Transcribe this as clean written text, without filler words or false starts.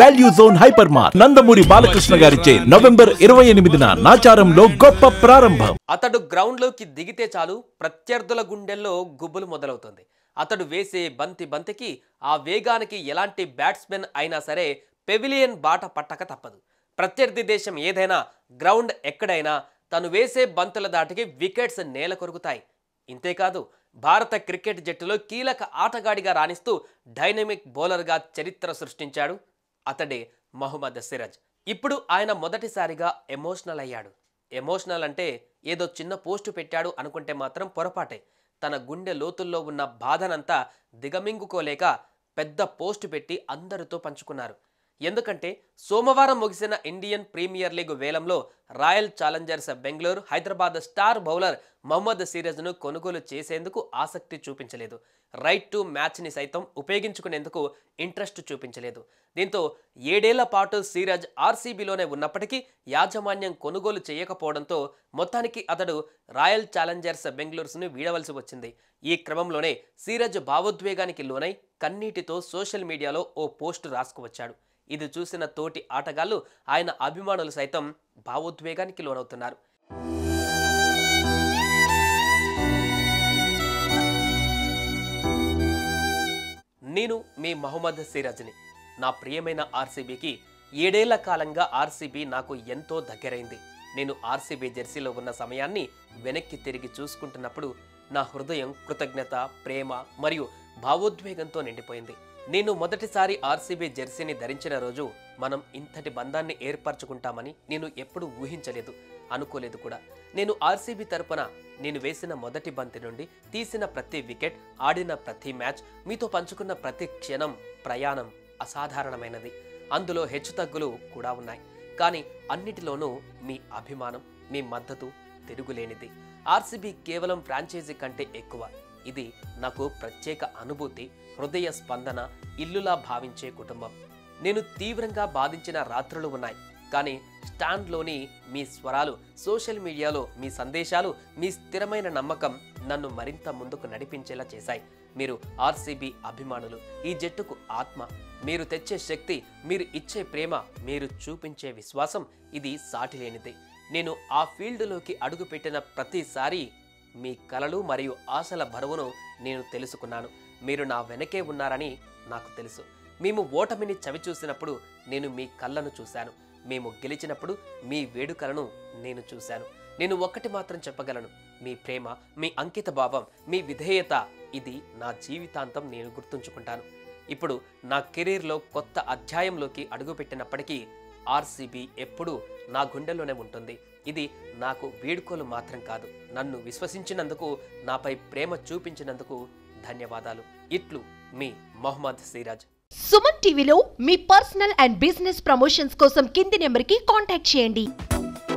Value zone hyper mart Nandamuri Balakrishna గారిచే November 28న నాచారంలో గొప్ప ప్రారంభం. అతడు గ్రౌండ్లోకి దిగితే చాలు ప్రత్యర్థుల గుండెల్లో గుబ్బులు మొదలవుతుంది. అతడు వేసే బంతికి ఆ వేగానికి ఎలాంటి బ్యాట్స్మెన్ అయినా సరే పెవిలియన్ బాట పట్టక తప్పదు. ప్రత్యర్థి దేశం ఏదైనా, గ్రౌండ్ ఎక్కడైనా తను వేసే బంతుల దాటికి వికెట్స్ నేల కొరుకుతాయి. ఇంతేకాదు, భారత క్రికెట్ జట్టులో కీలక ఆటగాడిగా రాణిస్తూ డైనమిక్ బౌలర్గా చరిత్ర సృష్టించాడు. అతడే మహమ్మద్ సిరాజ్. ఇప్పుడు ఆయన మొదటిసారిగా ఎమోషనల్ అయ్యాడు. ఎమోషనల్ అంటే ఏదో చిన్న పోస్టు పెట్టాడు అనుకుంటే మాత్రం పొరపాటే. తన గుండె లోతుల్లో ఉన్న బాధనంతా దిగమింగుకోలేక పెద్ద పోస్టు పెట్టి అందరితో పంచుకున్నారు. ఎందుకంటే సోమవారం ముగిసిన ఇండియన్ ప్రీమియర్ లీగ్ వేలంలో royal challengers Bengaluru Hyderabad star bowler Mohammed సిరాజ్ను కొనుగోలు చేసేందుకు ఆసక్తి చూపించలేదు. రైట్ టు మ్యాచ్ని సైతం ఉపయోగించుకునేందుకు ఇంట్రెస్ట్ చూపించలేదు. దీంతో 7 ఏళ్ల పాటు సిరాజ్ ఆర్సీబీలోనే ఉన్నప్పటికీ యాజమాన్యం కొనుగోలు చేయకపోవడంతో మొత్తానికి అతడు రాయల్ ఛాలెంజర్స్ బెంగళూరును వీడవలసి వచ్చింది. ఈ క్రమంలోనే సిరాజ్ భావోద్వేగానికి లోనై కన్నీటితో సోషల్ మీడియాలో ఓ పోస్టు రాసుకువచ్చాడు. ఇది చూసిన తోటి ఆటగాళ్లు, ఆయన అభిమానులు సైతం భావోద్వేగానికి లోనవుతున్నారు. నేను మీ మహమ్మద్ సిరాజ్ని. నా ప్రియమైన ఆర్సీబీకి 7 ఏళ్ల కాలంగా ఆర్సీబీ నాకు ఎంతో దగ్గరైంది. నేను ఆర్సీబీ జెర్సీలో ఉన్న సమయాన్ని వెనక్కి తిరిగి చూసుకుంటున్నప్పుడు నా హృదయం కృతజ్ఞత, ప్రేమ మరియు భావోద్వేగంతో నిండిపోయింది. నేను మొదటిసారి ఆర్సీబీ జెర్సీని ధరించిన రోజు మనం ఇంతటి బంధాన్ని ఏర్పరచుకుంటామని నేను ఎప్పుడూ ఊహించలేదు, అనుకోలేదు కూడా. నేను ఆర్సీబీ తరపున నేను వేసిన మొదటి బంతి నుండి తీసిన ప్రతి వికెట్, ఆడిన ప్రతి మ్యాచ్, మీతో పంచుకున్న ప్రతి క్షణం, ప్రయాణం అసాధారణమైనది. అందులో హెచ్చుతగ్గులు కూడా ఉన్నాయి. కానీ అన్నిటిలోనూ మీ అభిమానం, మీ మద్దతు తిరుగులేనిది. ఆర్సీబీ కేవలం ఫ్రాంచైజీ కంటే ఎక్కువ. ఇది నాకు ప్రత్యేక అనుభూతి, హృదయ స్పందన, ఇల్లులా భావించే కుటుంబం. నేను తీవ్రంగా బాధించిన రాత్రులు ఉన్నాయి. కానీ స్టాండ్లోని మీ స్వరాలు, సోషల్ మీడియాలో మీ సందేశాలు, మీ స్థిరమైన నమ్మకం నన్ను మరింత ముందుకు నడిపించేలా చేశాయి. మీరు ఆర్సీబీ అభిమానులు, ఈ జట్టుకు ఆత్మ. మీరు తెచ్చే శక్తి, మీరు ఇచ్చే ప్రేమ, మీరు చూపించే విశ్వాసం, ఇది సాటిలేనిది. నేను ఆ ఫీల్డ్లోకి అడుగుపెట్టిన ప్రతిసారి మీ కలలు మరియు ఆశల బరువును నేను తెలుసుకున్నాను. మీరు నా వెనకే ఉన్నారని నాకు తెలుసు. మేము ఓటమిని చవిచూసినప్పుడు నేను మీ కళ్ళను చూశాను. మేము గెలిచినప్పుడు మీ వేడుకలను నేను చూశాను. నేను ఒక్కటి మాత్రం చెప్పగలను, మీ ప్రేమ, మీ అంకిత భావం, మీ విధేయత, ఇది నా జీవితాంతం నేను గుర్తుంచుకుంటాను. ఇప్పుడు నా కెరీర్లో కొత్త అధ్యాయంలోకి అడుగుపెట్టినప్పటికీ ఆర్సీబీ ఎప్పుడూ నా గుండెల్లోనే ఉంటుంది. ఇది నాకు వేడుకలు మాత్రం కాదు. నన్ను విశ్వసించినందుకు, నాపై ప్రేమ చూపించినందుకు ధన్యవాదాలు. ఇట్లు మీ మహమ్మద్ సిరాజ్. సుమన్ టీవీలో మీ పర్సనల్ అండ్ బిజినెస్ ప్రమోషన్స్ కోసం కింది నెంబర్కి కాంటాక్ట్ చేయండి.